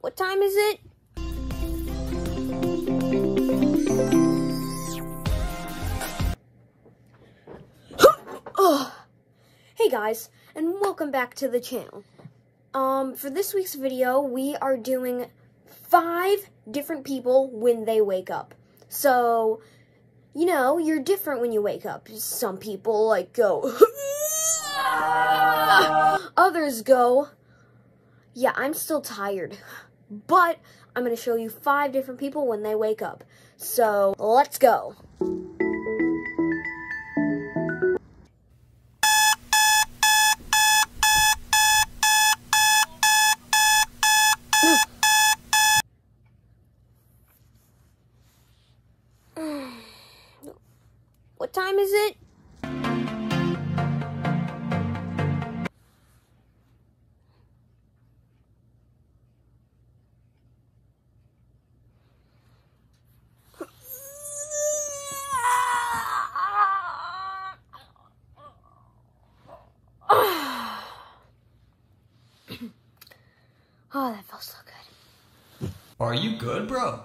What time is it? Hey guys, and welcome back to the channel. For this week's video, we are doing 5 different people when they wake up. So, you know, you're different when you wake up. Some people, like, go, others go, yeah, I'm still tired. But I'm going to show you 5 different people when they wake up. So, let's go. What time is it? Oh, that felt so good. Are you good, bro?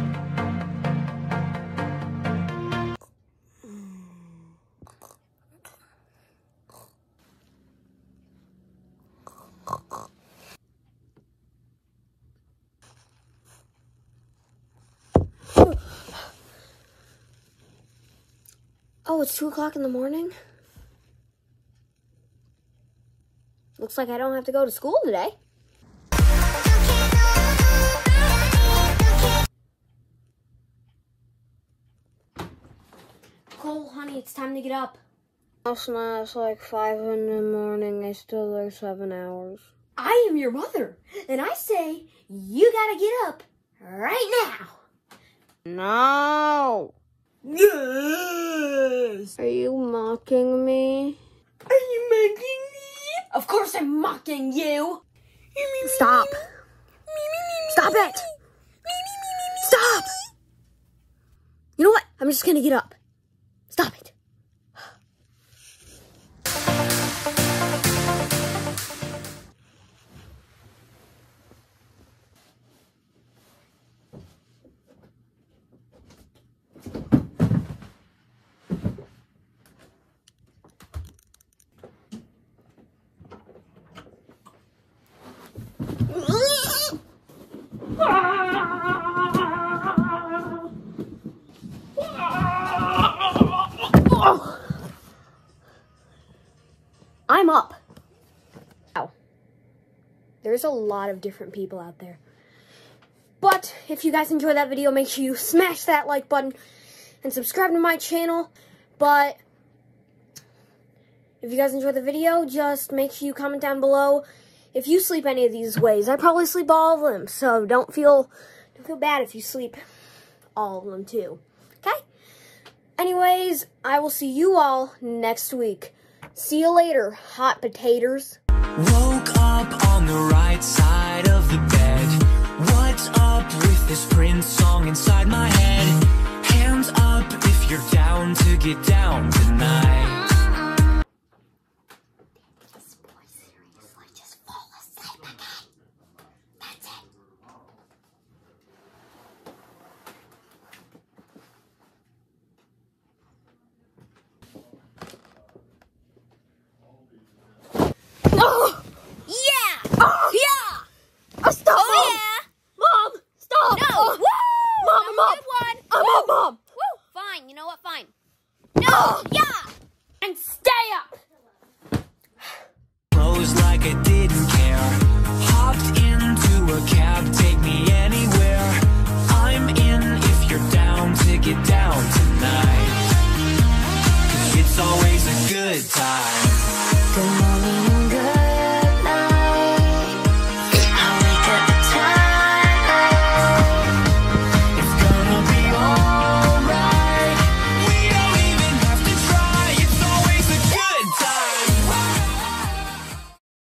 Oh, it's 2 o'clock in the morning? Looks like I don't have to go to school today. Cole, honey, it's time to get up. Last night it's like 5 in the morning. I still there 7 hours. I am your mother, and I say you gotta get up right now. No. Yes. Are you mocking me? Are you mocking me? Of course I'm mocking you. Stop. Stop it. Stop. You know what? I'm just gonna get up. Stop it. I'm up. Wow. There's a lot of different people out there. But if you guys enjoyed that video, make sure you smash that like button and subscribe to my channel. But if you guys enjoyed the video, just make sure you comment down below if you sleep any of these ways. I probably sleep all of them, so don't feel bad if you sleep all of them too. Okay? Anyways, I will see you all next week. See you later, hot potatoes. Woke up on the right side of the bed. What's up with this Prince song inside my head? Hands up if you're down to get down tonight. This boy seriously just fall asleep again. That's it. Oh! Yeah! Oh! Yeah! Oh, stop! Oh, yeah! Mom! Stop! No! Oh. Woo! Mom, I'm up! Good one! I'm up, Mom! Woo! Fine, you know what? Fine. No! Yeah! And stay up! Rose like I didn't care. Hopped into a cab, take me anywhere. I'm in if you're down to get down tonight. 'Cause it's always a good time. Good morning.